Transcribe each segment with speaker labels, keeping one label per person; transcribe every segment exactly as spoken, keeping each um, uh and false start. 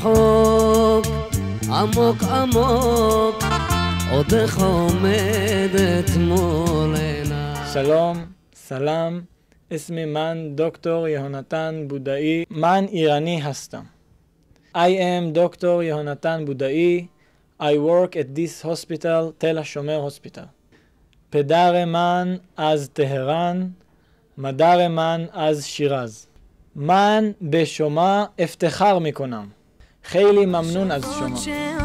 Speaker 1: רחוק, עמוק עמוק, עודך עומדת מולנה.
Speaker 2: שלום, סלام. اسم من دکتر یهوناتان بودایی. من ایرانی هستم. I am دکتر یهوناتان بودایی. I work at this hospital, تل الشومر hospital. پدر من از تهران، مادر من از شیراز. من به شما افتخار میکنم. خیلی ممنون از شما.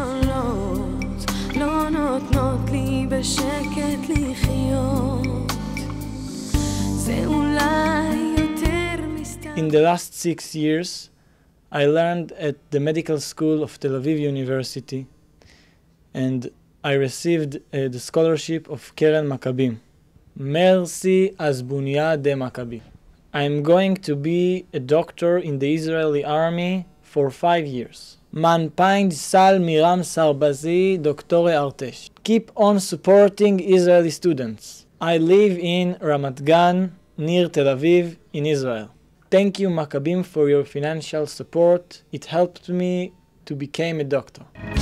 Speaker 2: In the last six years, I learned at the medical school of Tel Aviv University, and I received uh, the scholarship of Keren Maccabim. Merci az Bunyad Maccabi. I'm going to be a doctor in the Israeli army for five years. Man paind sal miram sarbazi doktore artesh. Keep on supporting Israeli students. I live in Ramat Gan, near Tel Aviv, in Israel. Thank you, Maccabim, for your financial support. It helped me to become a doctor.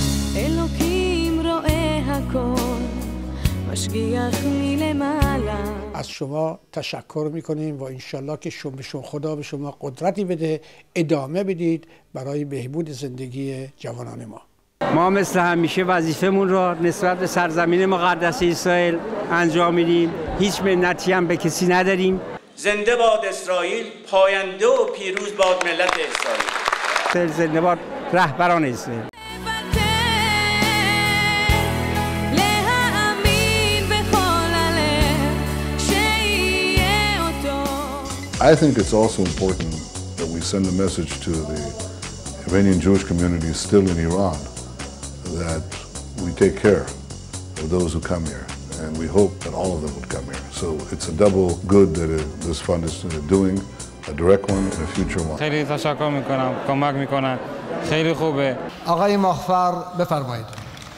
Speaker 3: از شما تشکر میکنیم و انشالله که شما شما خدا به شما قدرتی بده ادامه بدید برای بهبود زندگی جوانان ما.
Speaker 4: ما مثل همیشه وظیفمون را نسبت به سرزمین مقدس اسرائیل انجام میدیم. هیچ منتی هم به کسی نداریم.
Speaker 5: زنده باد اسرائیل، پاینده و پیروز باد ملت اسرائیل.
Speaker 4: زنده باد رهبران اسرائیل.
Speaker 6: I think it's also important that we send a message to the Iranian Jewish community still in Iran that we take care of those who come here, and we hope that all of them would come here. So it's a double good that it, this fund is doing, a direct one and a future one.
Speaker 7: خیلی تشکر میکنم، کمک میکنن، خیلی خوبه.
Speaker 8: آقای مغفر بفرمایید.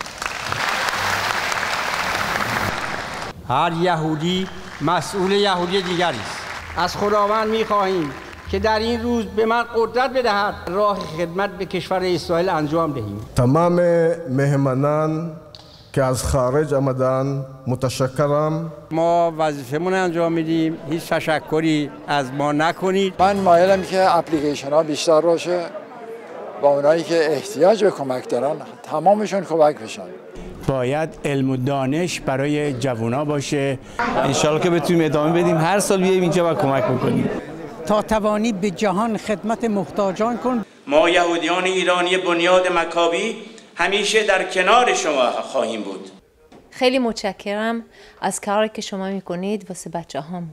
Speaker 4: هر یهودی مسئول یهودی دیگری است. از خداوند میخواهیم که در این روز به من قدرت بدهد راه خدمت به کشور اسرائیل انجام دهیم.
Speaker 8: تمام مهمانان که از خارج آمدن متشکرم.
Speaker 4: ما وظیفمون انجام میدیم، هیچ تشکری از ما نکنید.
Speaker 9: من مایلم که اپلیکیشن ها بیشتر باشه و اونایی که احتیاج به کمک دارن تمامشون کمک بشن.
Speaker 10: باید علم و دانش برای جوونا باشه. انشالله که بتونیم ادامه بدیم، هر سال بیاییم اینجا و کمک بکنیم
Speaker 11: تا توانی به جهان خدمت محتاجان کن.
Speaker 5: ما یهودیان ایرانی بنیاد مکابی همیشه در کنار شما خواهیم بود.
Speaker 12: خیلی متشکرم از کاری که شما میکنید واسه بچه هامون.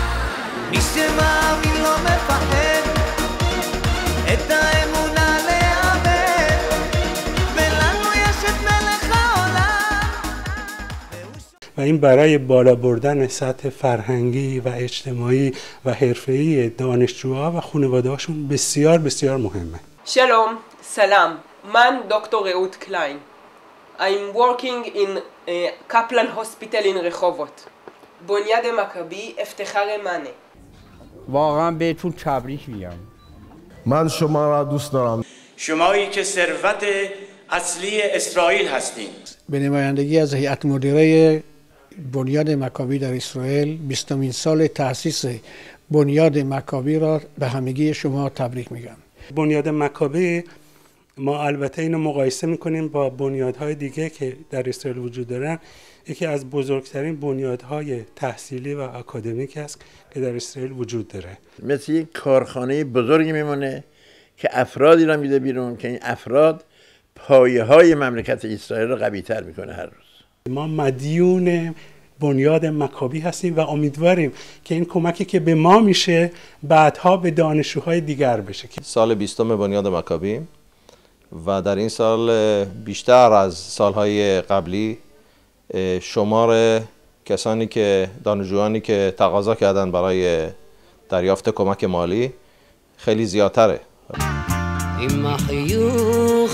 Speaker 13: و این برای بالا بردن سطح فرهنگی و اجتماعی و حرفه‌ای دانشجوها و خانواده‌هاشون بسیار بسیار مهمه.
Speaker 14: شلوم، سلام. من دکتر رئوت کلاین. I'm working in Kaplan Hospital in رخاوت. بنیاد مکابی افتخار منه.
Speaker 4: واقعا بهتون تبریک میگم.
Speaker 8: من شما را دوست دارم.
Speaker 5: شمایی که ثروت اصلی اسرائیل هستید.
Speaker 3: به نمایندگی از هیئت مدیره بنیاد مکابی در اسرائیل بیستمین سال تأسیس بنیاد مکابی را به همگی شما تبریک میگم.
Speaker 13: بنیاد مکابی ما البته اینو مقایسه میکنیم با بنیادهای دیگه که در اسرائیل وجود دارن. یکی از بزرگترین بنیادهای تحصیلی و اکادمیک است که در اسرائیل وجود داره.
Speaker 15: مثل یک کارخانه بزرگی میمونه که افرادی را میده بیرون که این افراد پایه های مملکت اسرائیل رو قوی تر میکنه هر روز.
Speaker 13: ما مدیون بنیاد مکابی هستیم و امیدواریم که این کمکی که به ما میشه بعدها به دانشجوهای دیگر بشه.
Speaker 16: سال بیستم بنیاد مکابی و در این سال بیشتر از سالهای قبلی شمار کسانی که دانشجویانی که تقاضا کردن برای دریافت کمک مالی خیلی زیادتره.
Speaker 1: עם החיוך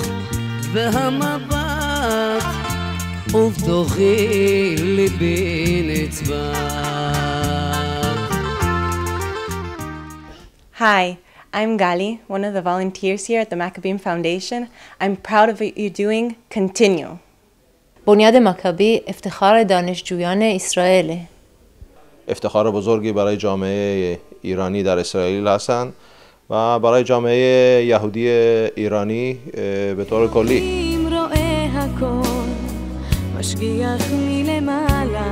Speaker 1: והמבט ובתוכי ליבי נצבט.
Speaker 17: Hi, I'm Gali, one of the volunteers here at the Maccabean Foundation. I'm proud of what you're doing. Continue.
Speaker 12: بنیاد مکابی افتخار دانشجویان اسرائیل.
Speaker 16: افتخار بزرگی برای جامعه ایرانی در اسرائیل هستند و برای جامعه یهودی ایرانی به طور کلی.
Speaker 18: משגיח מלמעלה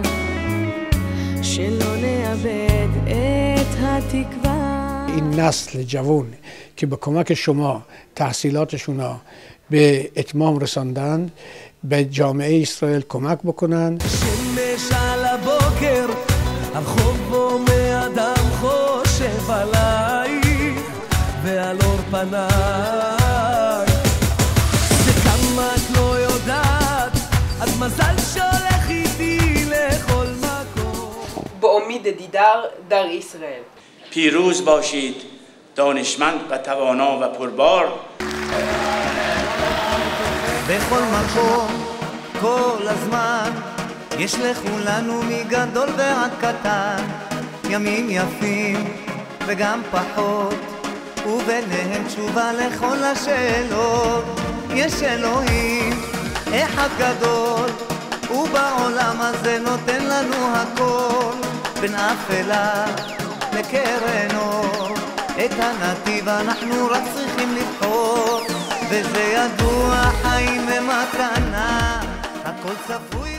Speaker 18: שלא נאבד את התקווה.
Speaker 3: این نسل جوان که به کمک شما تحصیلاتشون را به اتمام رساندن به جامعه اسرائیل کمک بکنن.
Speaker 18: שמש על הבוקר הרחוב בומע אדם חושב עלייך ועל אור פנייך זה כמה את לא יודעת אז מזל שהולך איתי לכל מקום.
Speaker 14: با امید دیدار در اسرائیل.
Speaker 5: پیروز باشید دانشمند و توانا و پربار.
Speaker 18: בכל מקום כל הזמן יש לכולנו מגדול ועד קטן ימים יפים וגם פחות וביניהם תשובה לכל השאלות. יש אלוהים אחד גדול ובעולם הזה נותן לנו הכל בין אפלה לקרן אור את הנתיב אנחנו רק צריכים לבחור וזה ידוע חיים ומתנה הכל צפוי